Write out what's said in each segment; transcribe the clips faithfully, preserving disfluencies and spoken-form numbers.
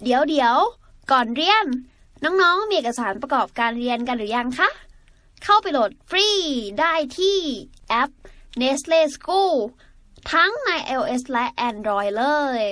เดี๋ยวเดี๋ยวก่อนเรียนน้องๆมีเอกสารประกอบการเรียนกันหรือยังคะเข้าไปโหลดฟรีได้ที่แอป Nestle School ทั้งใน iOS และ Android เลย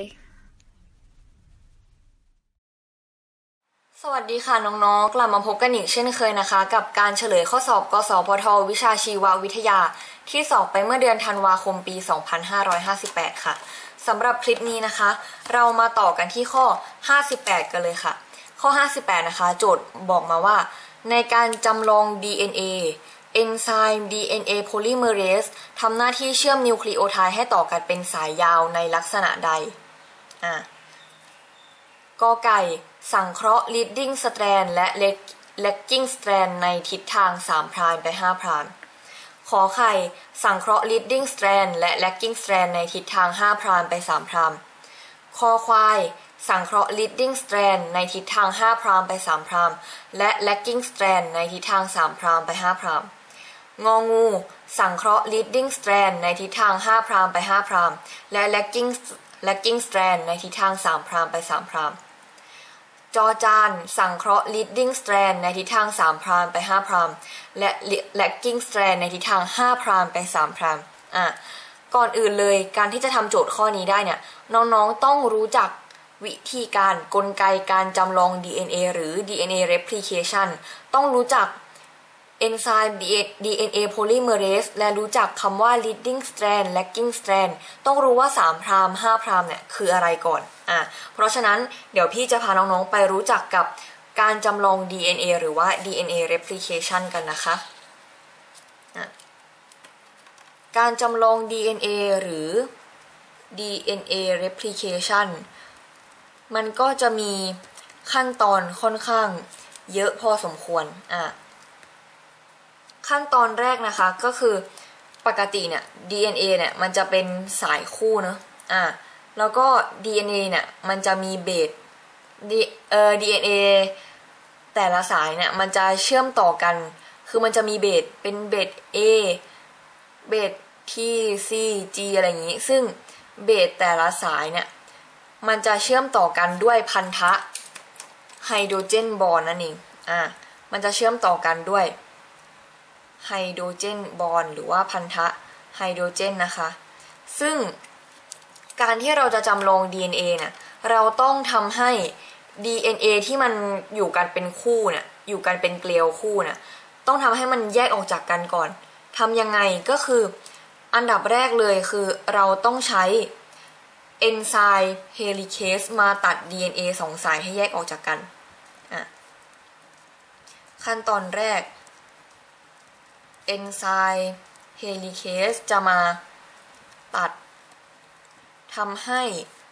สวัสดีค่ะน้องๆกลับมาพบกันอีกเช่นเคยนะคะกับการเฉลยข้อสอบกสพทวิชาชีววิทยาที่สอบไปเมื่อเดือนธันวาคมปีสองพันห้าร้อยห้าสิบแปดค่ะสำหรับคลิปนี้นะคะเรามาต่อกันที่ข้อห้าสิบแปดกันเลยค่ะข้อห้าสิบแปดนะคะโจทย์บอกมาว่าในการจำลอง ดี เอ็น เอ เอนไซม์ ดี เอ็น เอ Polymerase ทำหน้าที่เชื่อมนิวคลีโอไทด์ให้ต่อกันเป็นสายยาวในลักษณะใดอ่ะกอไก่สังเคราะห์ leading strand และ lagging strand ในทิศทางสามพรามไปห้าพรามขอไข่สังเคราะห์ leading strand และ lagging strand ในทิศทางห้าพรามไปสามพรามคอควายสังเคราะห์ leading strand ในทิศทางห้าพรามไปสามพรามและ lagging strand ในทิศทางสามพรามไปห้าพรามงองูสังเคราะห์ leading strand ในทิศทางห้าพรามไปห้าพรามและ lagging lagging strand ในทิศทางสามพรามไปสามพรามจอจานสังเคราะห์ leading strand ในทิศทางสามพรามไปห้าพรามและ lagging strand ในทิศทางห้าพรามไปสามพรามอ่ะก่อนอื่นเลยการที่จะทำโจทย์ข้อนี้ได้เนี่ยน้องๆต้องรู้จักวิธีการกลไกการจำลอง ดี เอ็น เอ หรือ ดี เอ็น เอ replication ต้องรู้จักเอนไซม์ ดี เอ็น เอ polymerase และรู้จักคำว่า leading strand lagging strand ต้องรู้ว่าสามพรามห้าพรามเนี่ยคืออะไรก่อนอ่ะเพราะฉะนั้นเดี๋ยวพี่จะพาน้องๆไปรู้จักกับการจำลอง ดี เอ็น เอ หรือว่า ดี เอ็น เอ replication กันนะคะอ่ะการจำลอง ดี เอ็น เอ หรือ ดี เอ็น เอ replication มันก็จะมีขั้นตอนค่อนข้างเยอะพอสมควรอ่ะขั้นตอนแรกนะคะก็คือปกติเนี่ย ดี เอ็น เอ เนี่ยมันจะเป็นสายคู่เนอะอ่ะแล้วก็ ดี เอ็น เอ เนี่ยมันจะมีเบสดีเอ่อ ดี เอ็น เอ แต่ละสายเนี่ยมันจะเชื่อมต่อกันคือมันจะมีเบสเป็นเบส A เบส T C G อะไรอย่างนี้ซึ่งเบสแต่ละสายเนี่ยมันจะเชื่อมต่อกันด้วยพันธะไฮโดรเจนบอนด์นั่นเองอ่ะมันจะเชื่อมต่อกันด้วยไฮโดรเจนบอนด์หรือว่าพันธะไฮโดรเจนนะคะซึ่งการที่เราจะจำลอง ดี เอ็น เอ เนี่ยเราต้องทำให้ ดี เอ็น เอ ที่มันอยู่กันเป็นคู่เนี่ยอยู่กันเป็นเกลียวคู่เนี่ยต้องทำให้มันแยกออกจากกันก่อนทำยังไงก็คืออันดับแรกเลยคือเราต้องใช้เอนไซม์เฮลิเคสมาตัด ดี เอ็น เอ สองสายให้แยกออกจากกันอ่ะขั้นตอนแรกเอนไซม์เฮลิเคสจะมาตัดทำให้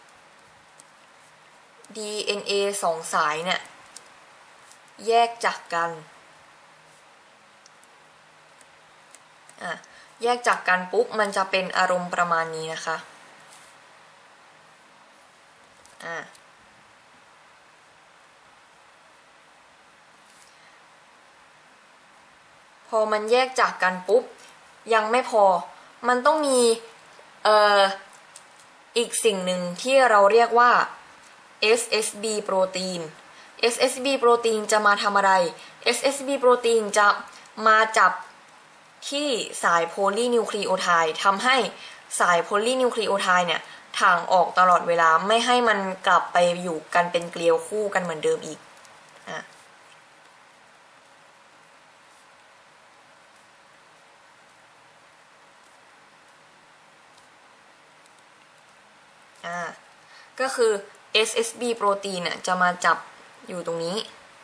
ดี เอ็น เอ สองสายเนี่ยแยกจากกันอ่ะแยกจากกันปุ๊บมันจะเป็นอารมณ์ประมาณนี้นะคะอ่ะพอมันแยกจากกันปุ๊บยังไม่พอมันต้องมีเอ่ออีกสิ่งหนึ่งที่เราเรียกว่า เอส เอส บี โปรตีน เอส เอส บี โปรตีนจะมาทำอะไร เอส เอส บี โปรตีนจะมาจับที่สายโพลีนิวคลีโอไทด์ทำให้สายโพลีนิวคลีโอไทด์เนี่ยถ่างออกตลอดเวลาไม่ให้มันกลับไปอยู่กันเป็นเกลียวคู่กันเหมือนเดิมอีกอ่ะอ่าก็คือ เอส เอส บี โปรตีนเนี่ยจะมาจับอยู่ตรงนี้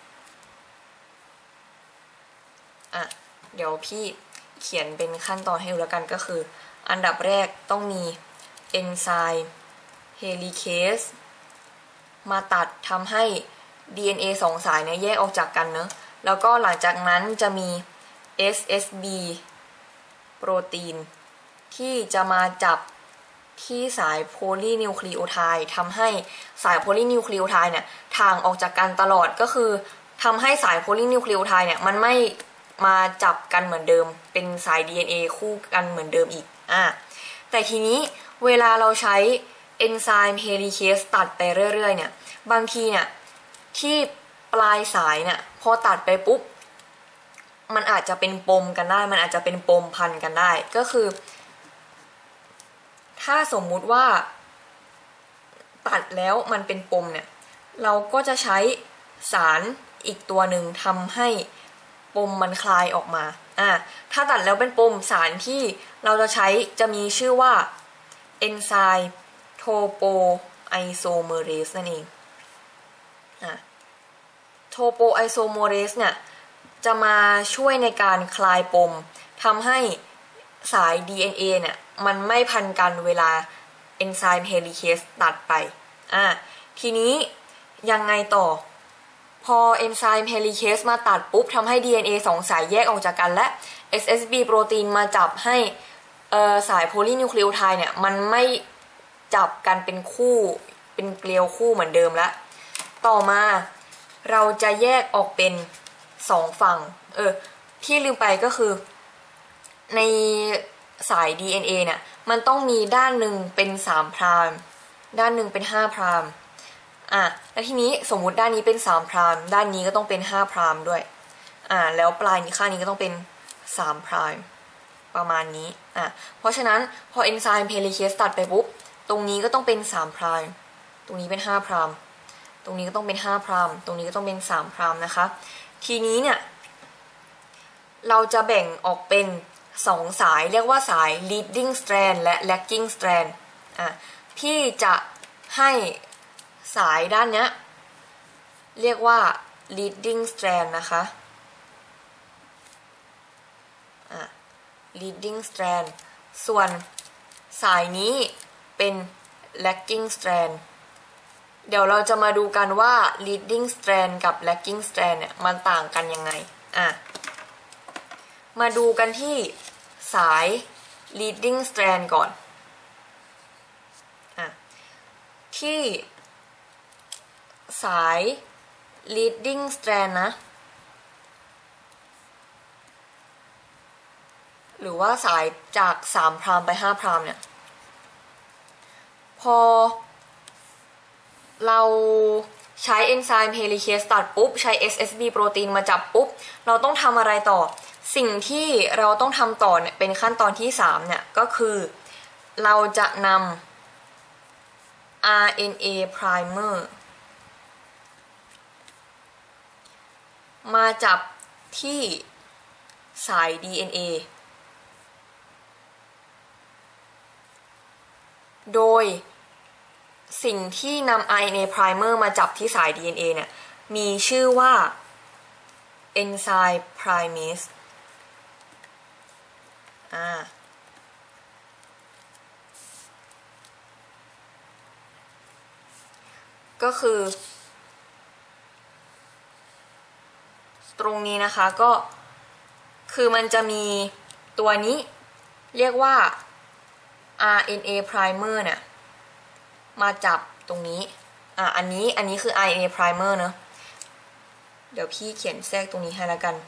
อ่ะเดี๋ยวพี่เขียนเป็นขั้นตอนให้ดูแล้วกันก็คืออันดับแรกต้องมีเอนไซม์เฮลิเคสมาตัดทำให้ ดี เอ็น เอ สองสายเนี่ยแยกออกจากกันเนอะแล้วก็หลังจากนั้นจะมี เอส เอส บี โปรตีนที่จะมาจับที่สายโพลีนิวคลีโอไทด์ทำให้สายโพลีนิวคลีโอไทด์เนี่ยถ่างออกจากกันตลอดก็คือทำให้สายโพลีนิวคลีโอไทด์เนี่ยมันไม่มาจับกันเหมือนเดิมเป็นสาย ดี เอ็น เอ คู่กันเหมือนเดิมอีกอ่ะแต่ทีนี้เวลาเราใช้เอนไซม์เฮลิเคสตัดไปเรื่อยๆเนี่ยบางทีเนี่ยที่ปลายสายเนี่ยพอตัดไปปุ๊บมันอาจจะเป็นปมกันได้มันอาจจะเป็นปมพันกันได้ก็คือถ้าสมมุติว่าตัดแล้วมันเป็นปมเนี่ยเราก็จะใช้สารอีกตัวหนึ่งทำให้ปมมันคลายออกมาอ่ะถ้าตัดแล้วเป็นปมสารที่เราจะใช้จะมีชื่อว่าเอนไซม์โทโปไอโซเมเรสนั่นเองอ่ะโทโปไอโซเมเรสเนี่ยจะมาช่วยในการคลายปมทำให้สาย ดี เอ็น เอ เนี่ยมันไม่พันกันเวลาเอนไซม์เฮลิเคสตัดไปอ่ะทีนี้ยังไงต่อพอเอนไซม์เฮลิเคสมาตัดปุ๊บทำให้ ดี เอ็น เอ สองสายแยกออกจากกันและ เอส เอส บี โปรตีนมาจับให้เอ่อสายโพลีนิวคลีโอไทด์เนี่ยมันไม่จับกันเป็นคู่เป็นเกลียวคู่เหมือนเดิมแล้วต่อมาเราจะแยกออกเป็นสองฝั่งเออที่ลืมไปก็คือในสาย ดี เอ็น เอ เนี่ยมันต้องมีด้านหนึ่งเป็นสามพรามด้านหนึ่งเป็นห้าพรามอ่ะแล้วทีนี้สมมุติด้านนี้เป็นสามพรามด้านนี้ก็ต้องเป็นห้าพรามด้วยอ่ะแล้วปลายนี้ข้างนี้ก็ต้องเป็นสามพรามประมาณนี้อ่ะเพราะฉะนั้นพอเอนไซม์เฮลิเคสตัดไปปุ๊บตรงนี้ก็ต้องเป็นสามพรามตรงนี้เป็นห้าพรามตรงนี้ก็ต้องเป็นห้าพรามตรงนี้ก็ต้องเป็นสามพรามนะคะทีนี้เนี่ยเราจะแบ่งออกเป็นสองสายเรียกว่าสาย leading strand และ lagging strand อ่ะพี่จะให้สายด้านเนี้ยเรียกว่า leading strand นะคะอ่ะ leading strand ส่วนสายนี้เป็น lagging strand เดี๋ยวเราจะมาดูกันว่า leading strand กับ lagging strand เนี่ยมันต่างกันยังไงอ่ะมาดูกันที่สาย leading strand ก่อนอ่ะที่สาย leading strand นะหรือว่าสายจากสามพรามไปห้าพรามเนี่ยพอเราใช้เอนไซม์เฮลิเคสตัดปุ๊บใช้ เอส เอส บี โปรตีนมาจับปุ๊บเราต้องทำอะไรต่อสิ่งที่เราต้องทำต่อเนี่ยเป็นขั้นตอนที่สามเนี่ยก็คือเราจะนำ อาร์ เอ็น เอ primer มาจับที่สาย ดี เอ็น เอ โดยสิ่งที่นำ อาร์ เอ็น เอ primer มาจับที่สาย ดี เอ็น เอ เนี่ยมีชื่อว่า enzyme primase อ่าก็คือตรงนี้นะคะก็คือมันจะมีตัวนี้เรียกว่า อาร์ เอ็น เอ primer เนี่ยมาจับตรงนี้อ่ะอันนี้อันนี้คือ อาร์ เอ็น เอ primer เนอะเดี๋ยวพี่เขียนแทรกตรงนี้ให้แล้วกัน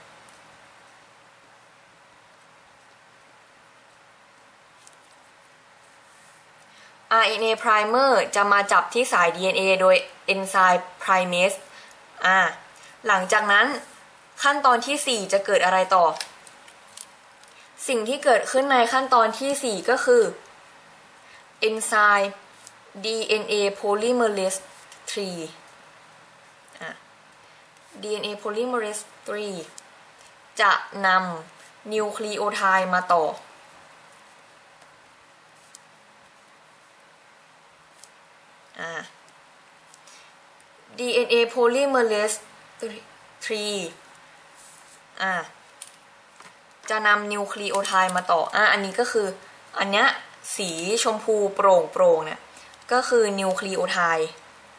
อาร์ เอ็น เอ primer จะมาจับที่สาย ดี เอ็น เอ โดย enzyme primase อ่าหลังจากนั้นขั้นตอนที่สี่จะเกิดอะไรต่อสิ่งที่เกิดขึ้นในขั้นตอนที่สี่ก็คือ enzyme ดี เอ็น เอ polymerase สามอ่ะ ดี เอ็น เอ polymerase สามจะนำนิวคลีโอไทด์มาต่ออ่า ดี เอ็น เอ polymerase สามอ่าจะนำนิวคลีโอไทด์มาต่ออ่าอันนี้ก็คืออันเนี้ยสีชมพูโปร่งโปร่งเนี่ยก็คือนิวคลีโอไทด์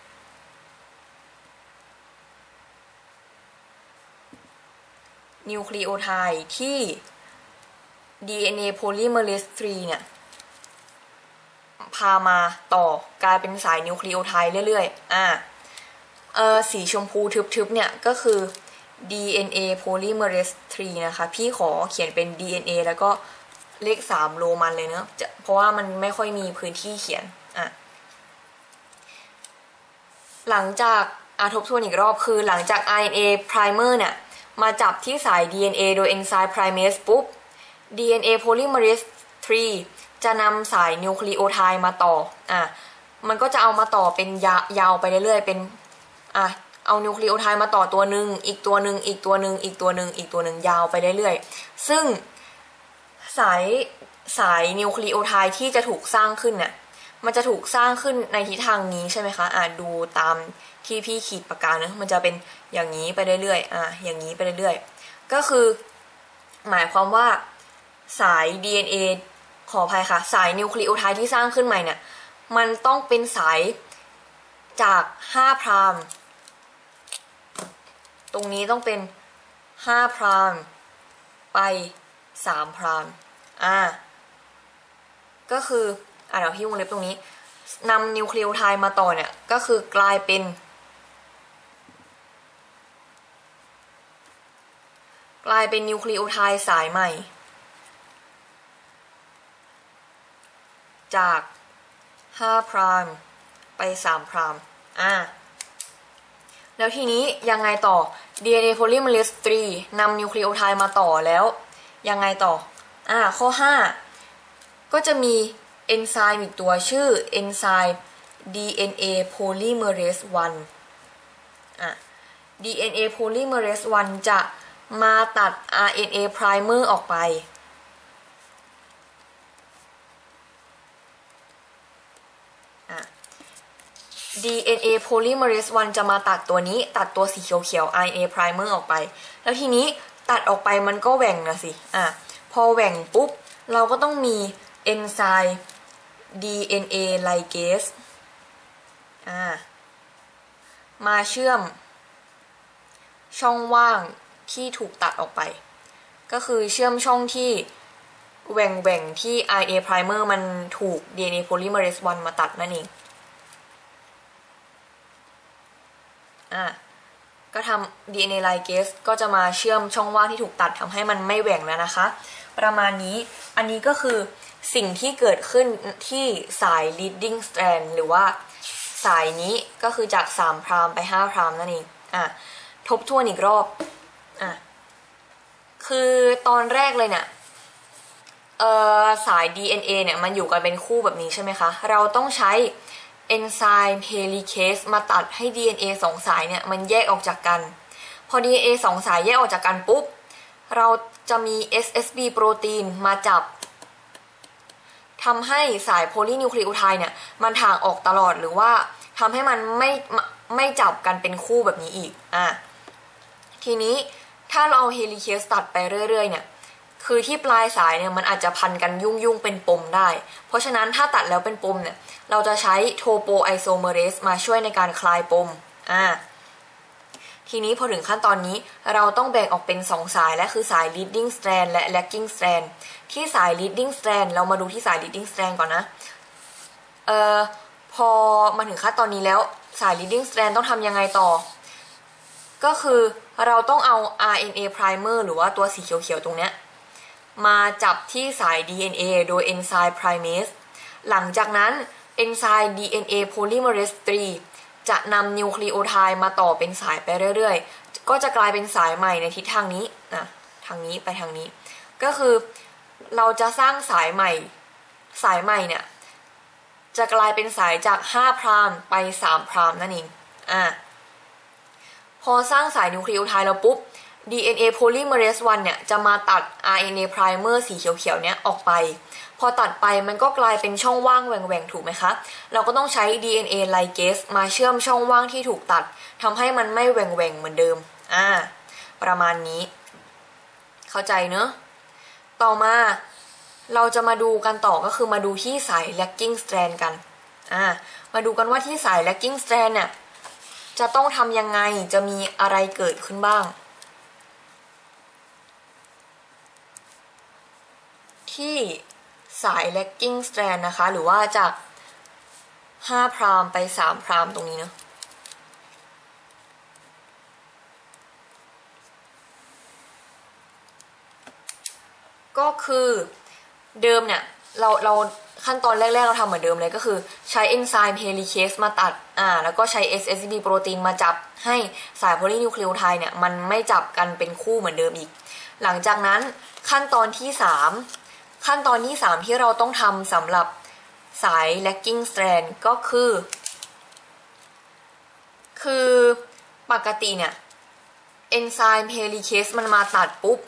นิวคลีโอไทด์ที่ ดี เอ็น เอ polymerase สามเนี่ยพามาต่อกลายเป็นสายนิวคลีโอไทด์เรื่อยๆอ่าเออสีชมพูทึบๆเนี่ยก็คือ ดี เอ็น เอ polymerase สามนะคะพี่ขอเขียนเป็น ดี เอ็น เอ แล้วก็เลขสามโรมันเลยเนอะเพราะว่ามันไม่ค่อยมีพื้นที่เขียนอ่ะหลังจากอาทบทวนอีกรอบคือหลังจาก อาร์ เอ็น เอ primer เนี่ยมาจับที่สาย ดี เอ็น เอ โดยเอนไซม์ primase ปุ๊บ ดี เอ็น เอ polymerase สามจะนำสายนิวคลีโอไทด์มาต่ออ่ะมันก็จะเอามาต่อเป็นยายาวไปเรื่อยๆเป็นอ่ะเอานิวคลีโอไทด์มาต่อตัวหนึ่งอีกตัวหนึ่งอีกตัวหนึ่งอีกตัวหนึ่งอีกตัวหนึ่งยาวไปเรื่อยๆซึ่งสายสายนิวคลีโอไทด์ที่จะถูกสร้างขึ้นเนี่ยมันจะถูกสร้างขึ้นในทิศทางนี้ใช่ไหมคะอ่ะดูตามที่พี่ขีดปากกาเนอะมันจะเป็นอย่างนี้ไปเรื่อยๆอ่ะอย่างนี้ไปเรื่อยๆก็คือหมายความว่าสาย ดี เอ็น เอ ขออภัยค่ะสายนิวคลีโอไทด์ที่สร้างขึ้นใหม่เนี่ยมันต้องเป็นสายจากห้าพรามตรงนี้ต้องเป็นห้าพรามไปสามพรามอ่าก็คืออ่ะเดี๋ยวพี่วงเล็บตรงนี้นำนิวคลีโอไทด์มาต่อเนี่ยก็คือกลายเป็นกลายเป็นนิวคลีโอไทด์สายใหม่จากห้าพรามไปสามพรามอ่าแล้วทีนี้ยังไงต่อ ดี เอ็น เอ polymerase สามนำนิวคลีโอไทด์มาต่อแล้วยังไงต่ออ่าข้อห้าก็จะมีเอนไซม์อีกตัวชื่อเอนไซม์ ดี เอ็น เอ polymerase หนึ่งอ่ะ ดี เอ็น เอ polymerase หนึ่งจะมาตัด อาร์ เอ็น เอ primer ออกไปดี เอ็น เอ polymerase หนึ่งจะมาตัดตัวนี้ตัดตัวสีเขียวๆ อาร์ เอ็น เอ primer ออกไปแล้วทีนี้ตัดออกไปมันก็แหว่งนะสิอ่ะพอแหว่งปุ๊บเราก็ต้องมีเอนไซม์ ดี เอ็น เอ ligase อ่ามาเชื่อมช่องว่างที่ถูกตัดออกไปก็คือเชื่อมช่องที่แหว่งแหว่งที่ อาร์ เอ็น เอ primer มันถูก ดี เอ็น เอ polymerase หนึ่งมาตัดนั่นเองอ่ะก็ทำ ดี เอ็น เอ ligase ก็จะมาเชื่อมช่องว่างที่ถูกตัดทำให้มันไม่แหว่งแล้วนะคะประมาณนี้อันนี้ก็คือสิ่งที่เกิดขึ้นที่สาย leading strand หรือว่าสายนี้ก็คือจากสามพรามไปห้าพรามนั่นเองอ่ะทบทวนอีกรอบอ่ะคือตอนแรกเลยเนี่ยเอ่อสาย ดี เอ็น เอ เนี่ยมันอยู่กันเป็นคู่แบบนี้ใช่ไหมคะเราต้องใช้เอนไซม์เฮลิเคสมาตัดให้ ดี เอ็น เอ สองสายเนี่ยมันแยกออกจากกันพอ ดี เอ็น เอ สองสายแยกออกจากกันปุ๊บเราจะมี เอส เอส บี โปรตีนมาจับทำให้สายโพลีนิวคลีโอไทด์เนี่ยมันถ่างออกตลอดหรือว่าทำให้มันไม่ไม่จับกันเป็นคู่แบบนี้อีกอ่ะทีนี้ถ้าเราเอาเฮลิเคสตัดไปเรื่อยๆเนี่ยคือที่ปลายสายเนี่ยมันอาจจะพันกันยุ่งยุ่งเป็นปมได้เพราะฉะนั้นถ้าตัดแล้วเป็นปมเนี่ยเราจะใช้โทโปไอโซเมเรสมาช่วยในการคลายปมอ่าทีนี้พอถึงขั้นตอนนี้เราต้องแบ่งออกเป็นสองสายและคือสาย leading strand และ lagging strand ที่สาย leading strand เรามาดูที่สาย leading strand ก่อนนะเอ่อพอมาถึงขั้นตอนนี้แล้วสาย leading strand ต้องทำยังไงต่อก็คือเราต้องเอา อาร์ เอ็น เอ primer หรือว่าตัวสีเขียวๆตรงเนี้ยมาจับที่สาย ดี เอ็น เอ โดยเอนไซม์ primase หลังจากนั้นเอนไซม์ ดี เอ็น เอ polymerase สามจะนำนิวคลีโอไทด์มาต่อเป็นสายไปเรื่อยๆก็จะกลายเป็นสายใหม่ในทิศทางนี้นะทางนี้ไปทางนี้ก็คือเราจะสร้างสายใหม่สายใหม่เนี่ยจะกลายเป็นสายจากห้าพรามไปสามพรามนั่นเองอ่ะพอสร้างสายนิวคลีโอไทด์แล้วปุ๊บ ดี เอ็น เอ polymerase หนึ่งเนี่ยจะมาตัด อาร์ เอ็น เอ primer สีเขียวๆเนี่ยออกไปพอตัดไปมันก็กลายเป็นช่องว่างแหว่งๆถูกไหมคะเราก็ต้องใช้ ดี เอ็น เอ ligase มาเชื่อมช่องว่างที่ถูกตัดทำให้มันไม่แหว่งๆเหมือนเดิมอ่าประมาณนี้เข้าใจเนอะต่อมาเราจะมาดูกันต่อก็คือมาดูที่สาย lagging strand กันอ่ามาดูกันว่าที่สาย lagging strand เนี่ยจะต้องทำยังไงจะมีอะไรเกิดขึ้นบ้างที่สาย lagging strand นะคะหรือว่าจากห้าพรามไปสามพรามตรงนี้เนอะก็คือเดิมเนี่ยเราเราขั้นตอนแรกๆเราทำเหมือนเดิมเลยก็คือใช้เอนไซม์เฮลิเคสมาตัดอ่าแล้วก็ใช้ เอส เอส บี โปรตีนมาจับให้สายโพลีนิวคลีโอไทด์เนี่ยมันไม่จับกันเป็นคู่เหมือนเดิมอีกหลังจากนั้นขั้นตอนที่สามขั้นตอนที่สามที่เราต้องทำสำหรับสาย lagging strand ก็คือคือปกติเนี่ยเอนไซม์เฮลิเคสมันมาตัดปุ๊บ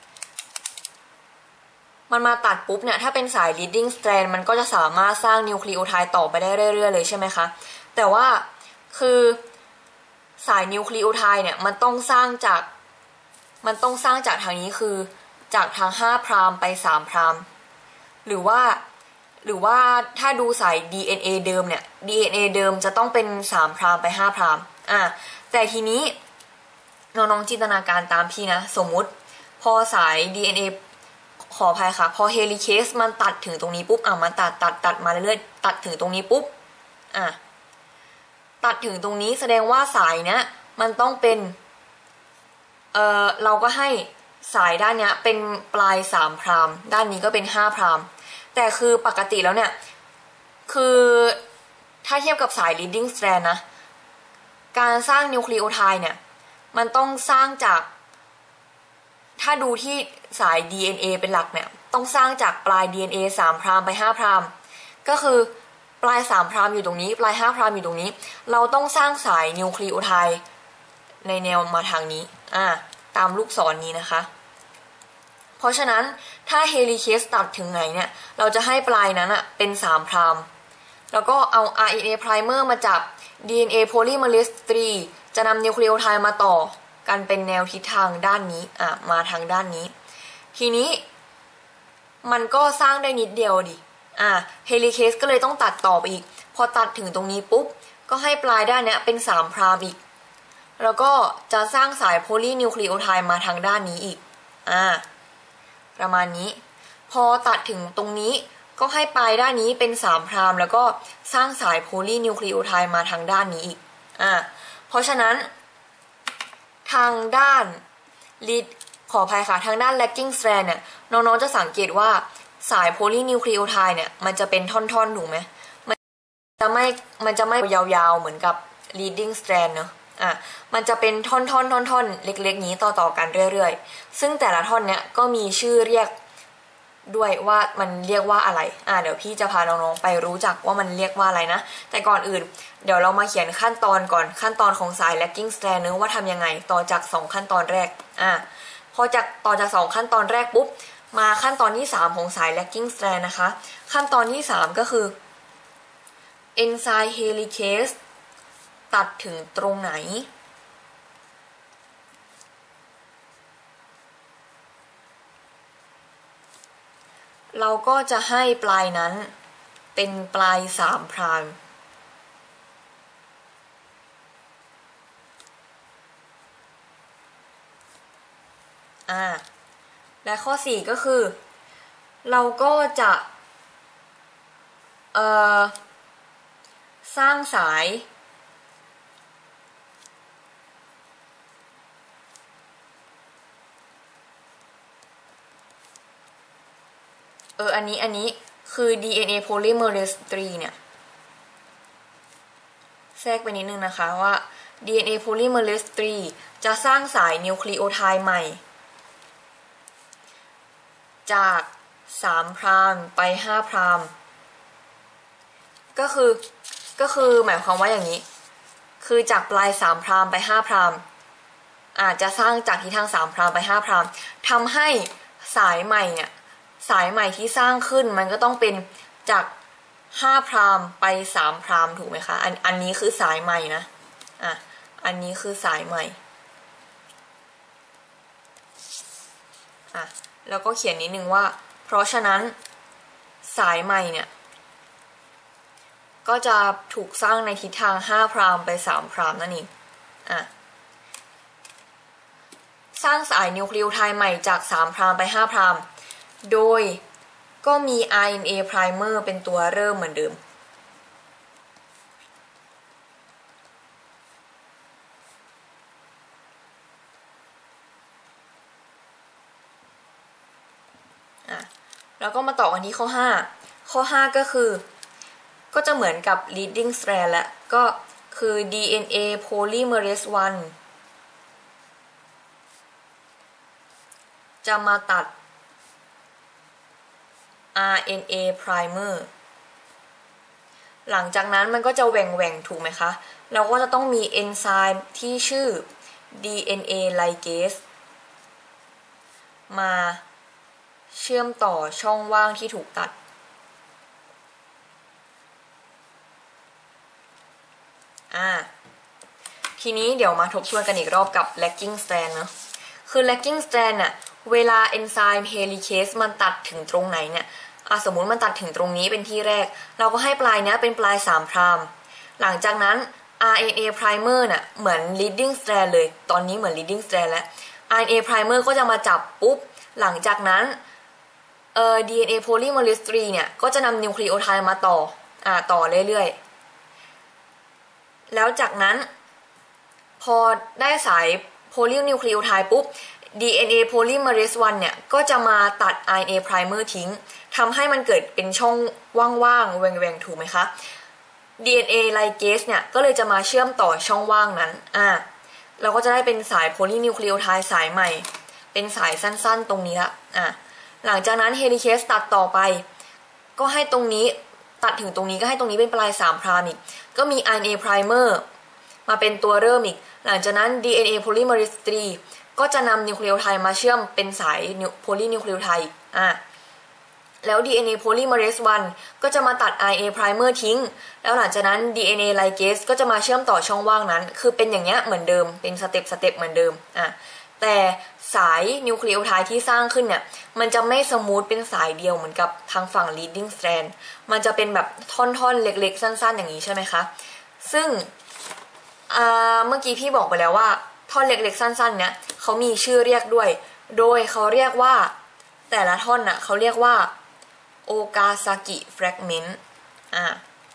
มันมาตัดปุ๊บเนี่ยถ้าเป็นสาย leading strand มันก็จะสามารถสร้างนิวคลีโอไทด์ต่อไปได้เรื่อยๆเลยใช่ไหมคะแต่ว่าคือสายนิวคลีโอไทด์เนี่ยมันต้องสร้างจากมันต้องสร้างจากทางนี้คือจากทางห้าพรามไปสามพรามหรือว่าหรือว่าถ้าดูสาย ดี เอ็น เอ เดิมเนี่ย ดี เอ็น เอ เดิมจะต้องเป็นสามพรามไปห้าพรามอ่ะแต่ทีนี้น้องๆจินตนาการตามพี่นะสมมุติพอสาย ดี เอ็น เอ ขออภัยค่ะพอเฮลิเคสมันตัดถึงตรงนี้ปุ๊บอ่ะมันตัดตัดตัดมาเรื่อยๆตัดถึงตรงนี้ปุ๊บอ่ะตัดถึงตรงนี้แสดงว่าสายเนี้ยมันต้องเป็นเออเราก็ให้สายด้านเนี้ยเป็นปลายสามพรามด้านนี้ก็เป็นห้าพรามแต่คือปกติแล้วเนี่ยคือถ้าเทียบกับสาย leading strand นะการสร้างนิวคลีโอไทด์เนี่ยมันต้องสร้างจากถ้าดูที่สาย ดี เอ็น เอ เป็นหลักเนี่ยต้องสร้างจากปลาย ดี เอ็น เอ สามพรามไปห้าพรามก็คือปลายสามพรามอยู่ตรงนี้ปลายห้าพรามอยู่ตรงนี้เราต้องสร้างสายนิวคลีโอไทด์ในแนวมาทางนี้อ่าตามลูกศรนี้นะคะเพราะฉะนั้นถ้าเฮลิเคสตัดถึงไหนเนี่ยเราจะให้ปลายนั้นอะเป็นสามพรามแล้วก็เอา อาร์ เอ็น เอ primer มาจับ ดี เอ็น เอ polymerase สามจะนำนิวคลีโอไทด์มาต่อกันเป็นแนวทิศทางด้านนี้อ่ะมาทางด้านนี้ทีนี้มันก็สร้างได้นิดเดียวดิอ่ะเฮลิเคสก็เลยต้องตัดต่อไปอีกพอตัดถึงตรงนี้ปุ๊บก็ให้ปลายด้านเนี้ยเป็นสามพรามอีกแล้วก็จะสร้างสายโพลีนิวคลีโอไทด์มาทางด้านนี้อีกอ่าประมาณนี้พอตัดถึงตรงนี้ก็ให้ปลายด้านนี้เป็นสามพรามแล้วก็สร้างสายโพลีนิวคลีโอไทด์มาทางด้านนี้อีกอ่าเพราะฉะนั้นทางด้าน lead ขออภัยค่ะทางด้าน lagging strand เนี่ยน้องๆจะสังเกตว่าสายโพลีนิวคลีโอไทด์เนี่ยมันจะเป็นท่อนๆถูกไหมมันจะไม่มันจะไม่ยาวๆเหมือนกับ leading strand เนอะอ่ะมันจะเป็นท่อนๆท่อนๆเล็กๆนี้ต่อๆกันเรื่อยๆซึ่งแต่ละท่อนเนี้ยก็มีชื่อเรียกด้วยว่ามันเรียกว่าอะไรอ่ะเดี๋ยวพี่จะพาน้องๆไปรู้จักว่ามันเรียกว่าอะไรนะแต่ก่อนอื่นเดี๋ยวเรามาเขียนขั้นตอนก่อนขั้นตอนของสาย lagging strand เนอะว่าทำยังไงต่อจากสองขั้นตอนแรกอ่ะพอจากต่อจากสองขั้นตอนแรกปุ๊บมาขั้นตอนที่สามของสาย lagging strand นะคะขั้นตอนที่สามก็คือ enzyme helicase ตัดถึงตรงไหนเราก็จะให้ปลายนั้นเป็นปลายสามพรามอ่าและข้อสี่ก็คือเราก็จะเอ่อสร้างสายเอออันนี้อันนี้คือ ดี เอ็น เอ polymerase สามเนี่ยแทรกไปนิดนึงนะคะว่า ดี เอ็น เอ polymerase สามจะสร้างสายนิวคลีโอไทด์ใหม่จากสามพรามไปห้าพรามก็คือก็คือหมายความว่าอย่างนี้คือจากปลายสามพรามไปห้าพรามอาจจะสร้างจากทิศทางสามพรามไปห้าพรามทำให้สายใหม่เนี่ยสายใหม่ที่สร้างขึ้นมันก็ต้องเป็นจากห้าพรามไปสามพรามถูกไหมคะอันอันนี้คือสายใหม่นะอ่ะอันนี้คือสายใหม่อ่ะแล้วก็เขียนนิดนึงว่าเพราะฉะนั้นสายใหม่เนี่ยก็จะถูกสร้างในทิศทางห้าพรามไปสามพรามนั่นเองอ่ะสร้างสายนิวคลีโอไทด์ใหม่จากสามพรามไปห้าพรามโดยก็มี อาร์ เอ็น เอ primer เป็นตัวเริ่มเหมือนเดิมอ่ะแล้วก็มาต่อกันที่ข้อห้าข้อห้าก็คือก็จะเหมือนกับ leading strand และก็คือ ดี เอ็น เอ polymerase วัน จะมาตัด อาร์ เอ็น เอ primer หลังจากนั้นมันก็จะแหว่งแหว่งถูกไหมคะเราก็จะต้องมีเอนไซม์ที่ชื่อ ดี เอ็น เอ ligase มาเชื่อมต่อช่องว่างที่ถูกตัดอ่าทีนี้เดี๋ยวมาทบทวนกันอีกรอบกับ lagging strand เนอะคือ lagging strand น่ะเวลาเอนไซม์ helicase มันตัดถึงตรงไหนเนี่ยอ่ะสมมุติมันตัดถึงตรงนี้เป็นที่แรกเราก็ให้ปลายเนี้ยเป็นปลายสามพรามหลังจากนั้น อาร์ เอ็น เอ primer น่ะเหมือน leading strand เลยตอนนี้เหมือน leading strand แล้ว อาร์ เอ็น เอ primer ก็จะมาจับปุ๊บหลังจากนั้นเอ่อ ดี เอ็น เอ polymerase สามเนี่ยก็จะนำนิวคลีโอไทด์มาต่ออ่าต่อเรื่อยๆแล้วจากนั้นพอได้สายโพลีนิวคลีโอไทด์ปุ๊บ ดี เอ็น เอ polymerase วันเนี่ยก็จะมาตัด อาร์ เอ็น เอ primer ทิ้งทำให้มันเกิดเป็นช่องว่างๆแหว่งๆถูกไหมคะ ดี เอ็น เอ ligase เนี่ยก็เลยจะมาเชื่อมต่อช่องว่างนั้นอ่าเราก็จะได้เป็นสายโพลีนิวคลีโอไทด์สายใหม่เป็นสายสั้นๆตรงนี้ละอ่ะหลังจากนั้นเฮลิเคสตัดต่อไปก็ให้ตรงนี้ตัดถึงตรงนี้ก็ให้ตรงนี้เป็นปลายสามพรามอีกก็มี อาร์ เอ็น เอ primer มาเป็นตัวเริ่มอีกหลังจากนั้น ดี เอ็น เอ polymerase สามก็จะนำนิวคลีโอไทด์มาเชื่อมเป็นสายโพลีนิวคลีโอไทด์อ่ะแล้ว ดี เอ็น เอ polymerase วันก็จะมาตัด อาร์ เอ็น เอ primer ทิ้งแล้วหลังจากนั้น ดี เอ็น เอ ligase ก็จะมาเชื่อมต่อช่องว่างนั้นคือเป็นอย่างเงี้ยเหมือนเดิมเป็นสเต็ปสเต็ปเหมือนเดิมอ่ะแต่สายนิวคลีโอไทด์ที่สร้างขึ้นเนี่ยมันจะไม่สมูทเป็นสายเดียวเหมือนกับทางฝั่ง leading strand มันจะเป็นแบบท่อนๆเล็กๆสั้นๆอย่างนี้ใช่ไหมคะซึ่งเมื่อกี้พี่บอกไปแล้วว่าท่อนเล็กๆสั้นๆเนี่ยเขามีชื่อเรียกด้วยโดยเขาเรียกว่าแต่ละท่อนน่ะเขาเรียกว่าโอกาซากิแฟรกเมนต์อ่า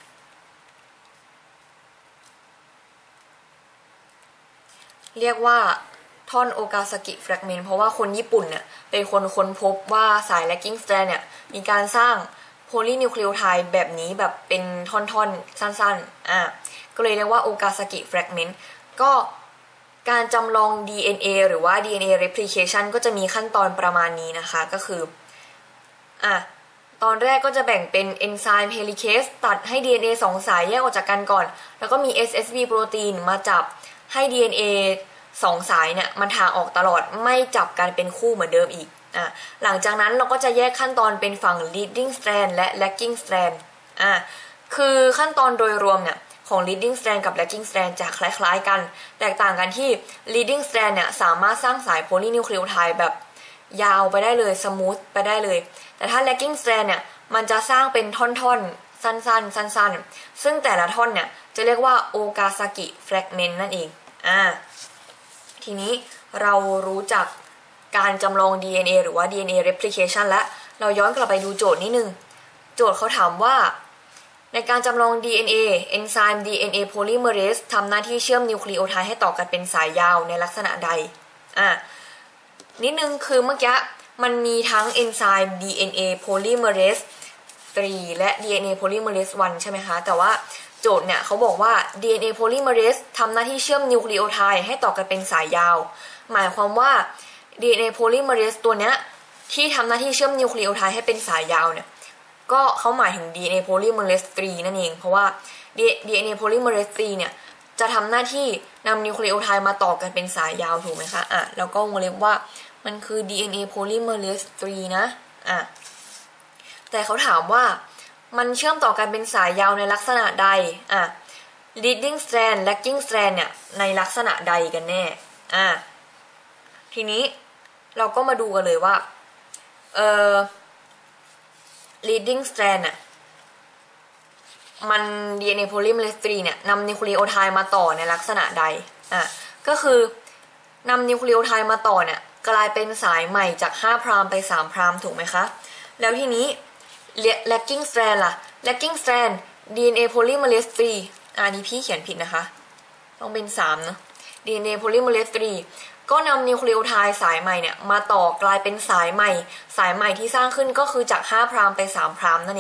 เรียกว่าท่อนโอกาซากิแฟรกเมนต์เพราะว่าคนญี่ปุ่นเนี่ยเป็นคนค้นพบว่าสาย lagging strand เนี่ยมีการสร้างโพลีนิวคลีโอไทด์แบบนี้แบบเป็นท่อนๆสั้นๆอ่าก็เลยเรียกว่าโอกาซากิแฟรกเมนต์ก็การจำลอง ดี เอ็น เอ หรือว่า ดี เอ็น เอ replication ก็จะมีขั้นตอนประมาณนี้นะคะก็คืออ่ะตอนแรกก็จะแบ่งเป็นเอนไซม์เฮลิเคสตัดให้ ดี เอ็น เอ สองสายแยกออกจากกันก่อนแล้วก็มี เอส เอส บี โปรตีนมาจับให้ ดี เอ็น เอ สองสายเนี่ยมันทางออกตลอดไม่จับกันเป็นคู่เหมือนเดิมอีกอ่ะหลังจากนั้นเราก็จะแยกขั้นตอนเป็นฝั่ง leading strand และ lagging strand อ่ะคือขั้นตอนโดยรวมเนี่ยของ leading strand กับ lagging strand จะคล้ายๆกันแตกต่างกันที่ leading strand เนี่ยสามารถสร้างสายโพลีนิวคลีโอไทด์แบบยาวไปได้เลยสมูทไปได้เลยแต่ถ้า lagging strand เนี่ยมันจะสร้างเป็นท่อนๆสั้นๆสั้นๆซึ่งแต่ละท่อนเนี่ยจะเรียกว่าโอกาซากิแฟรกเมนต์นั่นเองอ่าทีนี้เรารู้จักการจำลอง ดี เอ็น เอ หรือว่า ดี เอ็น เอ replication และเราย้อนกลับไปดูโจทย์นิดนึงโจทย์เขาถามว่าในการจำลอง ดี เอ็น เอ เอนไซม์ ดี เอ็น เอ polymerase ทำหน้าที่เชื่อมนิวคลีโอไทด์ให้ต่อกันเป็นสายยาวในลักษณะใดอ่ะนิดนึงคือเมื่อกี้มันมีทั้งเอนไซม์ ดี เอ็น เอ polymerase สามและ ดี เอ็น เอ polymerase หนึ่งใช่ไหมคะแต่ว่าโจทย์เนี่ยเขาบอกว่า ดี เอ็น เอ polymerase ทำหน้าที่เชื่อมนิวคลีโอไทด์ให้ต่อกันเป็นสายยาวหมายความว่า ดี เอ็น เอ polymerase ตัวเนี้ยที่ทำหน้าที่เชื่อมนิวคลีโอไทด์ให้เป็นสายยาวเนี่ยก็เขาหมายถึง ดี เอ็น เอ polymerase สามนั่นเองเพราะว่า ดี เอ็น เอ polymerase สามเนี่ยจะทำหน้าที่นำนิวคลีโอไทด์มาต่อกันเป็นสายยาวถูกไหมคะอ่ะแล้วก็วงเล็บว่ามันคือ ดี เอ็น เอ polymerase สามนะอ่ะแต่เขาถามว่ามันเชื่อมต่อกันเป็นสายยาวในลักษณะใดอ่ะ leading strand lagging strand เนี่ยในลักษณะใดกันแน่อ่ะทีนี้เราก็มาดูกันเลยว่าเอ่อ leading strand น่ะมัน ดี เอ็น เอ polymerase สามเนี่ยนำนิวคลีโอไทด์มาต่อในลักษณะใดอ่ะก็คือนำนิวคลีโอไทด์มาต่อเนี่ยกลายเป็นสายใหม่จากห้าพรามไปสามพรามถูกไหมคะแล้วทีนี้ lagging strand ล่ะ lagging strand ดี เอ็น เอ polymerase สามอ่านี้พี่เขียนผิดนะคะต้องเป็นสามเนาะ ดี เอ็น เอ polymerase สามก็นำนิวคลีโอไทด์สายใหม่เนี่ยมาต่อกลายเป็นสายใหม่สายใหม่ที่สร้างขึ้นก็คือจากห้าพรามไปสามพรามนั่นเอง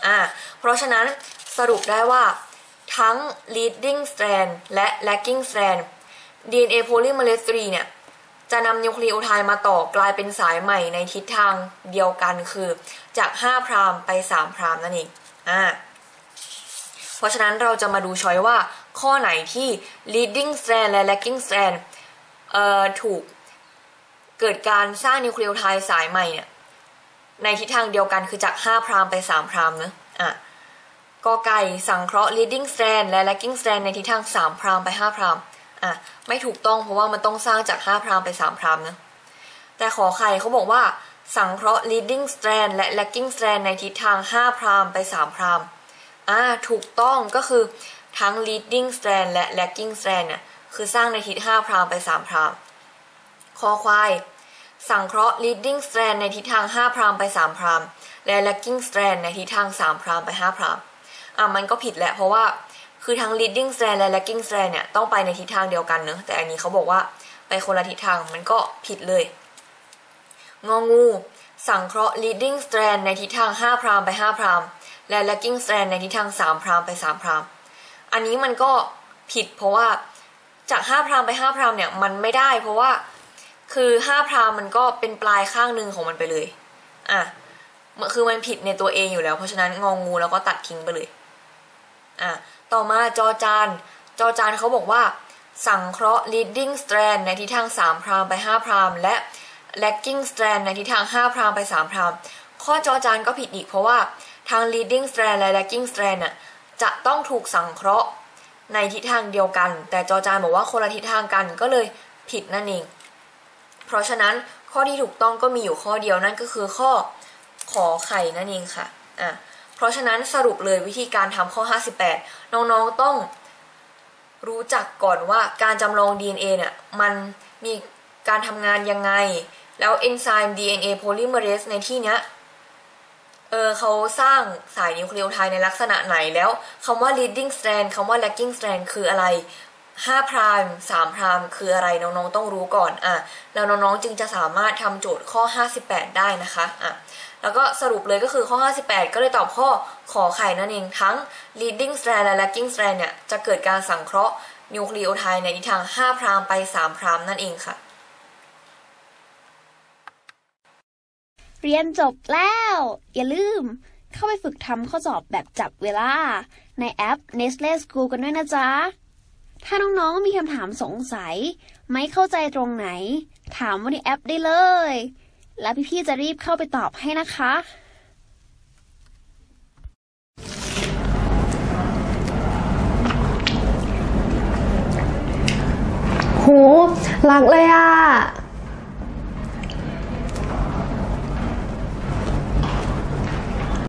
อ่าเพราะฉะนั้นสรุปได้ว่าทั้ง leading strand และ lagging strand ดี เอ็น เอ polymerase ทรีเนี่ยจะนำนิวคลีโอไทด์มาต่อกลายเป็นสายใหม่ในทิศทางเดียวกันคือจากห้าพรามไปสามพรามนั่นเองอ่าเพราะฉะนั้นเราจะมาดูช้อยว่าข้อไหนที่ leading strand และ lagging strand เอ่อถูกเกิดการสร้างนิวคลีโอไทด์สายใหม่เนี่ยในทิศทางเดียวกันคือจากห้าพรามไปสามพรามเนอะอ่ะกอไก่สังเคราะห์ leading strand และ lagging strand ในทิศทางสามพรามไปห้าพรามอ่ะไม่ถูกต้องเพราะว่ามันต้องสร้างจากห้าพรามไปสามพรามนะแต่ขอไข่เขาบอกว่าสังเคราะห์ leading strand และ lagging strand ในทิศทางห้าพรามไปสามพรามอ่ะถูกต้องก็คือทั้ง leading strand และ lagging strand เนี่ยคือสร้างในทิศห้าพรามไปสามพรามคอควายสังเคราะห์ leading strand ในทิศทางห้าพรามไปสามพรามและ lagging strand ในทิศทางสามพรามไปห้าพรามอ่ะมันก็ผิดแหละเพราะว่าคือทั้ง leading strand และ lagging strand เนี่ยต้องไปในทิศทางเดียวกันเนอะแต่อันนี้เขาบอกว่าไปคนละทิศทางมันก็ผิดเลยงองูสังเคราะห์ leading strand ในทิศทางห้าพรามไปห้าพรามและ lagging strand ในทิศทางสามพรามไปสามพรามอันนี้มันก็ผิดเพราะว่าจากห้าพรามไปห้าพรามเนี่ยมันไม่ได้เพราะว่าคือห้าพรามมันก็เป็นปลายข้างหนึ่งของมันไปเลยอ่ะคือมันผิดในตัวเองอยู่แล้วเพราะฉะนั้นงองูแล้วก็ตัดทิ้งไปเลยอ่ะต่อมาจอจานจอจานเขาบอกว่าสังเคราะห์ leading strand ในทิศทางสามพรามไปห้าพรามและ lagging strand ในทิศทางห้าพรามไปสามพรามข้อจอจานก็ผิดอีกเพราะว่าทาง leading strand และ lagging strand น่ะจะต้องถูกสังเคราะห์ในทิศทางเดียวกันแต่จอจานบอกว่าคนละทิศทางกันก็เลยผิดนั่นเองเพราะฉะนั้นข้อที่ถูกต้องก็มีอยู่ข้อเดียวนั่นก็คือข้อขอไข่นั่นเองค่ะอ่ะเพราะฉะนั้นสรุปเลยวิธีการทำข้อห้าสิบแปดน้องๆต้องรู้จักก่อนว่าการจำลอง ดี เอ็น เอ เนี่ยมันมีการทำงานยังไงแล้วเอนไซม์ ดี เอ็น เอ polymerase ในที่เนี้ยเออเขาสร้างสายนิวคลีโอไทด์ในลักษณะไหนแล้วคำว่า leading strand คำว่า lagging strand คืออะไรห้าพรามสามพรามคืออะไรน้องๆต้องรู้ก่อนอ่ะแล้วน้องๆจึงจะสามารถทำโจทย์ข้อห้าสิบแปดได้นะคะอ่ะแล้วก็สรุปเลยก็คือข้อห้าสิบแปดก็เลยตอบข้อขอไข่นั่นเองทั้ง leading strand และ lagging strand เนี่ยจะเกิดการสังเคราะห์นิวคลีโอไทด์ในทิศทางห้าพรามไปสามพรามนั่นเองค่ะเรียนจบแล้วอย่าลืมเข้าไปฝึกทำข้อสอบแบบจับเวลาในแอป Nestle School กันด้วยนะจ๊ะถ้าน้องๆมีคำถามสงสัยไม่เข้าใจตรงไหนถามว่าในแอปได้เลยและพี่ๆจะรีบเข้าไปตอบให้นะคะโหรักเลยอ่ะ